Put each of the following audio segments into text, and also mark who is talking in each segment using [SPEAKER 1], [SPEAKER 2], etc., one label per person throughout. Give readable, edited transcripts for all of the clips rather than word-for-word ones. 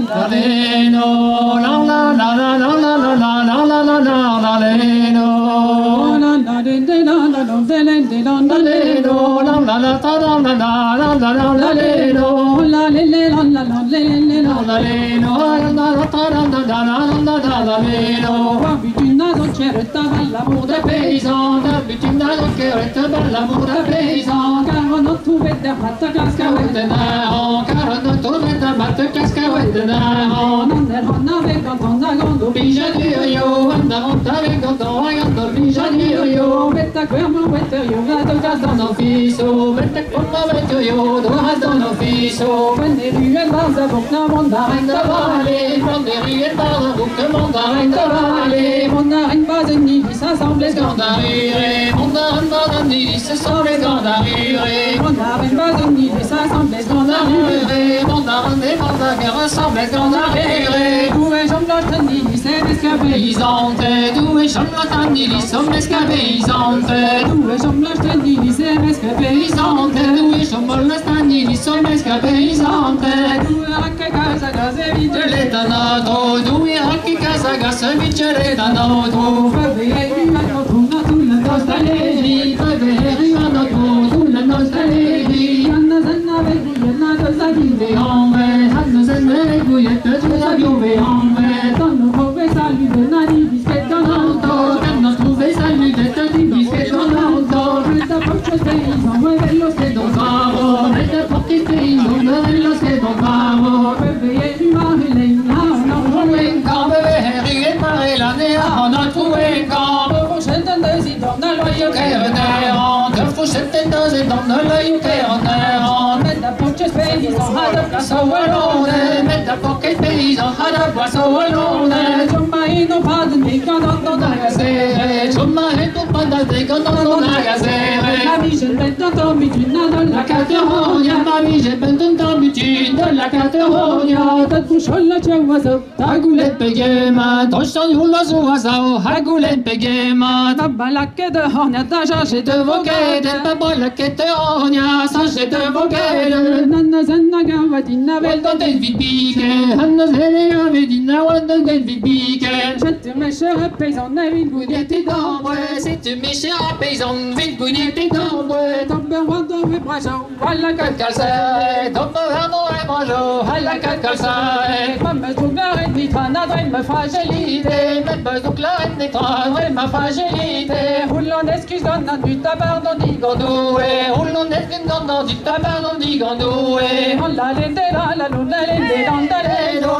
[SPEAKER 1] L'amour des paysans, d'habitude n'a le cœur est bel l'amour des paysans, car on a trouvé des battes cascaouettes de naran, car on a trouvé des battes cascaouettes de naran. On avait quand on a gandou bija du yo, on avait quand on a gandou bija du yo, betta quermo betta yo, gado gas dans nos fisso, betta quermo betta yo, doras dans nos fisso. Ben des ruelles dans un bouc de mandarin de valer, ben des ruelles dans un bouc de mandarin de valer, mandarin bas de nid. Ça semble scandaleux, on a un badani, ça semble scandaleux, on a un badani, ça semble scandaleux, on a un badani, ça semble scandaleux, d'où est Jean Lotani, c'est l'escapéisante, d'où est Jean Lotani, c'est l'escapéisante, d'où est Jean Lotani, c'est l'escapéisante, d'où est Jean Lotani, c'est l'escapéisante, d'où est Rakakasaga, c'est vite l'étanato, d'où est Rakakasaga, c'est vite l'étanato. Tutta la nostalgia, tutta la nostalgia, Anna Zanna Veguyana dosa vive hombre, Anna Zanna Veguyana dosa vive hombre, Tanno trouvé salut de nani biscuit dans l'auto, Tanno trouvé salut de nani biscuit dans l'auto, Resta porte paysan, mueve los que don cabo, Resta porte paysan, mueve los que don cabo, Bébé du Marilyn, on a trouvé un camp, bébé et Marilyn, on a trouvé un camp. Metta poches paysan hada plaza wallone, metta poches paysan hada plaza wallone, Ciomma e non padre cantando da gasere, Ciomma e non padre cantando da gasere. La vice betta tombi ginna dalla Catalogna, la vice betta tombi ginna dalla Catalogna, Tattusholla c'è waso, Tagulet pegema, Toshan yulla su waso, Hagulet pegema, Tabalacche de hornia, Tajache de voguette, Tabalacche de hornia, Sache de voguette, Nanna zanna gavadina, Velda del vipiche, Anna zene gavadina, Velda del vipiche. Si tu mes chers paysans, ville gouniette d'ombre, si tu mes chers paysans, ville gouniette d'ombre, Tombe wando et brajo, alla calcalse, Tombe wando et brajo, alla calcalse, Mamme zouglar et nitrana, me fragilité, Mamme zouglar et nitrana, ma fragilité, Roulant excuse donne un du tabac dans digandoué, Roulant excuse donne un du tabac dans digandoué, on la lende la luna lende dans la lendo,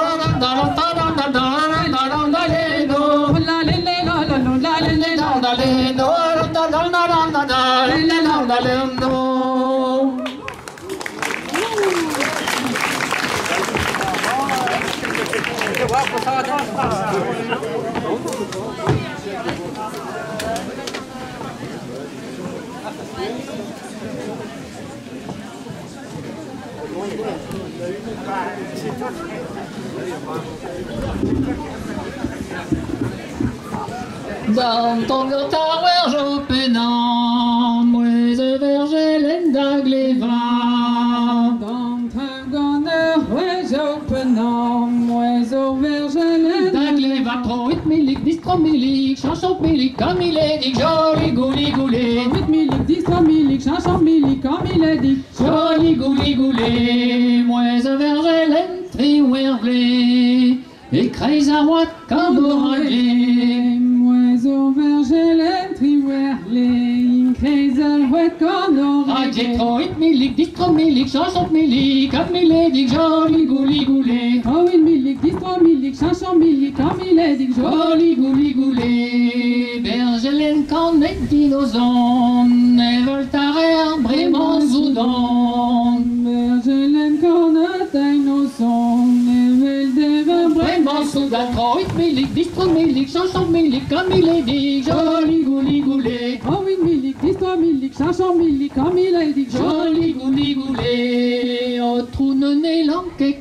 [SPEAKER 1] dans ton tower penant, moi je verge l'endagléva. Dans ton gonner, moi je penant, moi je verge l'endagléva. 38 milliques, 10 3 milliques, chanson milliques, comme il est dit, joli gouli goulé. 8 milliques, 10 3 milliques, chanson milliques, comme il est dit, joli gouli goulé. Moi je verge l'entri ouerblé, et craise à droite comme l'oreiller. Oiseau verger l'entri ouerblé, craise à droite comme l'oreiller. 38 milliques, 10 3 milliques, 60 milliques, comme il est dit, joli gouli goulé. 38 milliques, 10 3 milliques, 500 milliques, comme il est dit, joli gouli goulé. Bergelaine qu'en est d'innocent, et Voltaire, Brément, Soudan. Bergelaine qu'en est innocent, et Voltaire, Brément, Soudan. 38 milliques, 10 3 milliques, 500 milliques, comme il est dit, joli gouli goulé. 38 milliques, 10 3 milliques, 500 milliques, comme il est dit, joli gouli goulé. Au trou de nez l'enquête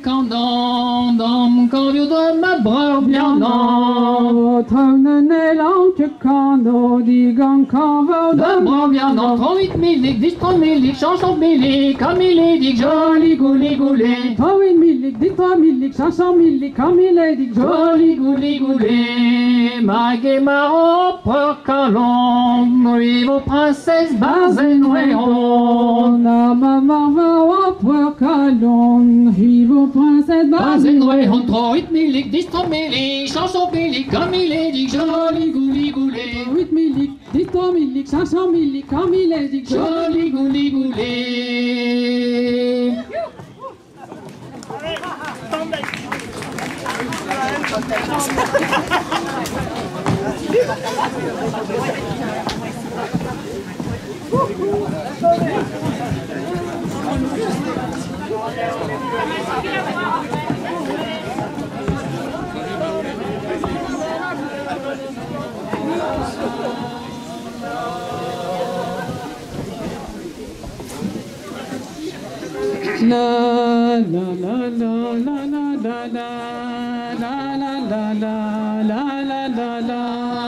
[SPEAKER 1] candant, dans mon corps de ma bras bien. Au trou de nez l'enquête
[SPEAKER 2] Kano di gang kavo
[SPEAKER 1] d'un bras bien en 38 milliques, 10 milliques, chanson milliques, comme il est dit, joli gouli goulé.
[SPEAKER 2] 38 milliques, 10 milliques, 500 milliques, comme il est dit,
[SPEAKER 1] Joli gouli goulé. Mague maro por calon, vivo princesse bazenouéron.
[SPEAKER 2] Na mama va wa puer kalon, vivo princesse
[SPEAKER 1] Bazenouéron, 38 milliques, 10 milliques, chanson milliques, comme il est dit, joli gouli goulé.
[SPEAKER 2] 8 milliques, 10 milliques, 500 milliques, comme il est dit,
[SPEAKER 1] Joli gouli goulé.
[SPEAKER 2] La la la la la la la la la la la la la la la la.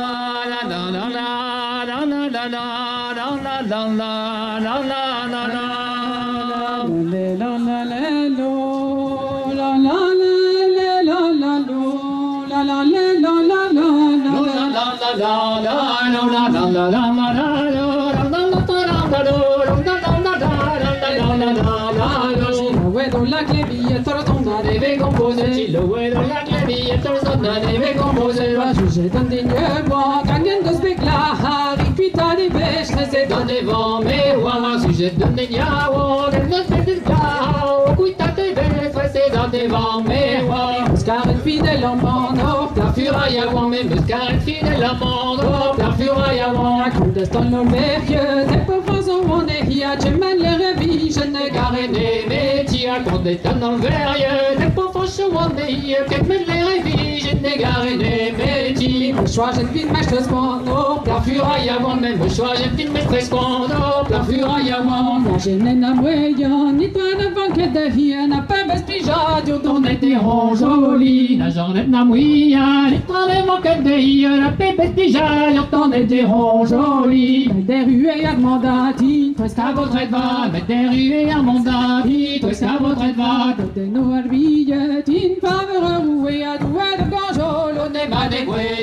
[SPEAKER 2] La clévillette retourna deve composere Silhouette la clévillette retourna deve composere La juge d'indignement gagnant de speclar Ricuita des pêches restait dans des vents Mais voilà, sujet d'indignement gagnant de speclar Ricuita des pêches restait dans des vents Mais voilà, Muscaret fidèle en bande La furaille avant, mais Muscaret fidèle en bande La furaille avant, la clandestine l'olvérieux Des pauvres on est hier, tu mènes les révis Je n'ai garé des métiers Quand des tonnes dans le verrier Des pauvres on est hier, tu mènes les révis Je n'ai garé des métiers Le choix, j'ai une vie de maîtresse pendant La furaille avant, même le choix, j'ai une vie de maîtresse pendant La furaille avant, la gêne n'a moyen Ni toi ne banque de rien, n'a pas vespija Dur ton été rond joli La journée n'a moyen Ni toi ne banque de rien, n'a pas vespija Dur ton été rond joli Des rues et Armandati, presque à votre aide-va Mettre des rues et Armandati, presque à votre aide-va Des noires billettes, une faveur rouée à douer de ganjol On est mal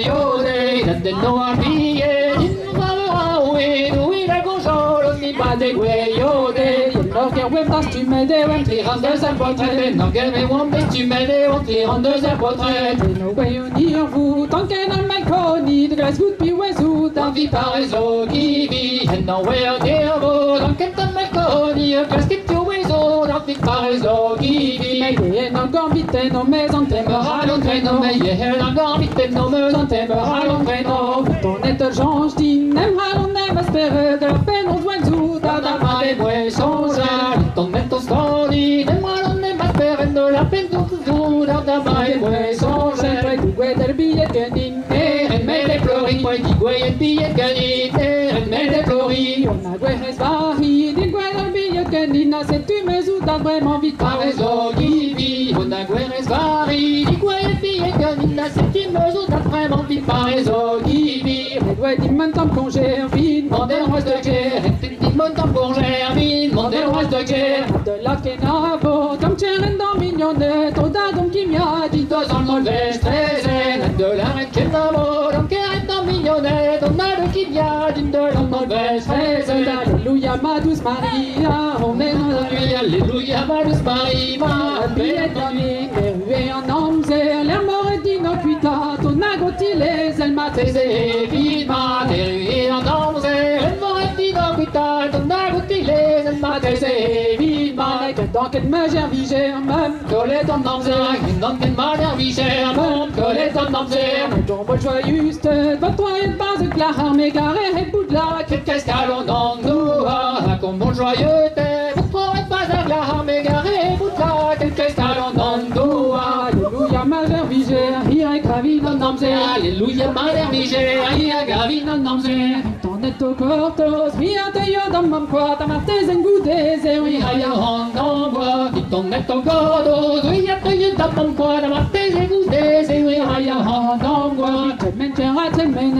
[SPEAKER 2] dégoyé, des noires billettes, une faveur rouée Doué de ganjol, on est mal dégoyé Norger web das tu m'aides, on tire en deuxième portrait Norger web tu m'aides, on tire en deuxième portrait No way on y en vous, tant qu'un homme malconi De glace goutte puis oiseau, d'envie par réseau qui vit No way on y en vous, tant qu'un homme malconi De glace goutte puis oiseau, d'envie par réseau qui vit Mais non gambite, no maison t'aimera l'entraîneau Mais non gambite, no maison t'aimera l'entraîneau Ton étonnant, je dis, n'aimera l'on aime espérer De la peine on doit tout, dans la main des boissons Ton méthode story, de moi l'on est ma père de la peine tout dans ta main et boisson j'ai du guet del billet ganin et mais les floris moi du guet del billet ganin et mais les floris on a guet resvari du guet del billet ganin c'est tu me sous dans vraiment vite par réseau qui vit on a guet resvari du guet del billet ganin c'est tu me sous dans vraiment vite par réseau qui vit les guet dit maintenant qu'on gère vite demander le reste de guerre dit maintenant qu'on gère vite demander le reste de guerre de la kenavo comme tjeren dans mignonne toda dom qui m'a dit dos en mauvais treizaine de la reine kenavo comme tjeren dans mignonne toda dom qui m'a dit de la mauvaise treizaine alléluia ma douce Maria on est dans la nuit alléluia ma douce Maria ma billet d'ami les ruées en amzer l'air mort et d'inocuita ton agoti les ailes m'a taisé vivement les ruées en amzer l'air mort et d'inocuita ton agoti les ailes m'a taisé vivement dans quelle mesure vigère même que les temps d'amzer dans quelle manière vigère même que les temps d'amzer ton bol joyeuse votre toilette base de la armée garée et bout de la qu'est-ce qu'allons dans nous la combo joyeux votre toilette base de la armée garée et bout de la qu'est-ce qu'allons dans nous alléluia majeur vigère il a gravi dans d'amzer alléluia majeur vigère il a gravi dans d'amzer ton est au cortos mi a taillé dans mon quoi ta martez en goudé et oui aïe en bois qui ton est au cortos oui a taillé dans mon quoi ta martez en goudé et oui aïe en bois te mène à te mène mais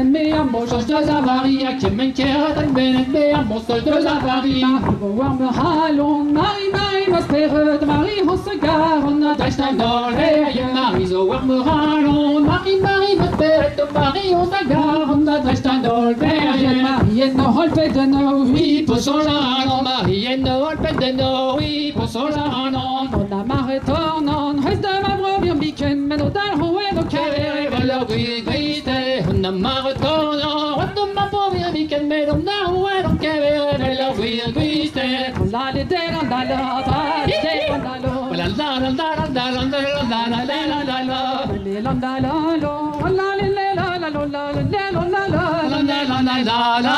[SPEAKER 1] amo Jos de Zavaria, Kemenkera, den Benet, Beamos de Zavaria.
[SPEAKER 2] Warme Halon, Marie, Marie, Masperet, Marie, Hossegaron,
[SPEAKER 1] Dreistein Dolleje, Marie, so warme Halon, Marie, Marie, Masperet, Marie, Hossegaron, Dreistein Dolleje.
[SPEAKER 2] Marie, no Holpedeno,
[SPEAKER 1] Oui, pour Solano, Marie, no Holpedeno, oui, pour Solano.
[SPEAKER 2] on a marre tornon, Hes de ma brovir, Biken, Menodal, Hoen,
[SPEAKER 1] Kevere, Velo, Griste, on a marre tono, on ma pauvre weekend, mais on a oué, on Kevere, Velo, Griste.
[SPEAKER 2] on l'a les dés, on a la dés, on a l'eau.
[SPEAKER 1] La la la la la la la la la la la la.
[SPEAKER 2] Les landalalo, on l'a les la la la la la la la la.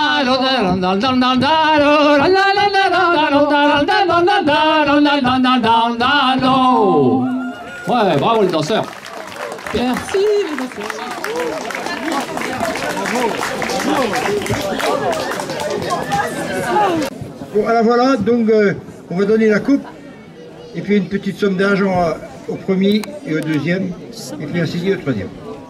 [SPEAKER 1] Ouais, bravo les danseurs.
[SPEAKER 2] Merci les danseurs.
[SPEAKER 3] Bon, alors voilà, donc on va donner la coupe et puis une petite somme d'argent au premier et au deuxième et puis ainsi au troisième.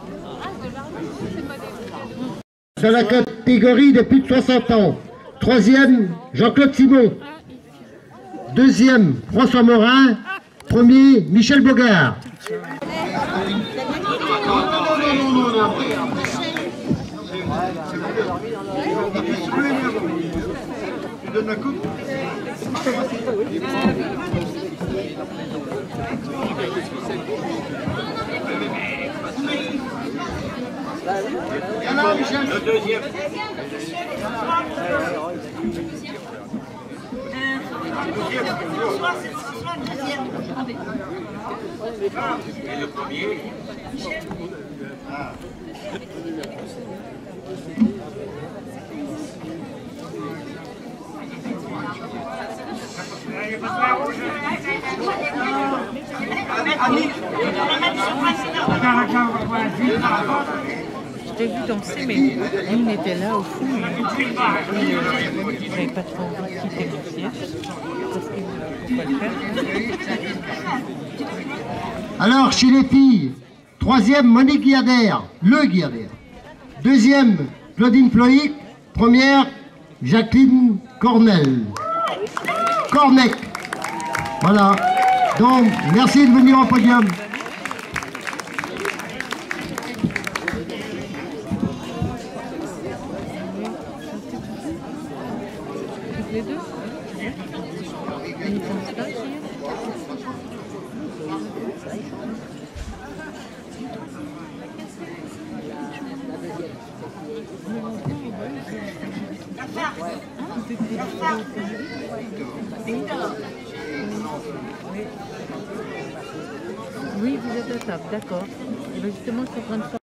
[SPEAKER 3] Dans la catégorie des plus de 60 ans, troisième, Jean-Claude Simon. Deuxième, François Morin. Premier, Michel Bogart. Tu donnes la coupe ? Le deuxième. Et le premier.
[SPEAKER 4] Je t'ai vu danser, mais nous on était là au fond. J'avais pas trop envie de quitter mon siège parce qu'il ne faut pas le faire.
[SPEAKER 3] Alors, chez les filles, troisième, Monique Guillarder, le Guillarder. Deuxième, Claudine Ploïc. Première, Jacqueline Cornel. Cornec. Voilà. Donc, merci de venir au podium.
[SPEAKER 4] Les deux. On y pense pas, oui, vous êtes à table, d'accord. Justement, je suis en train de faire.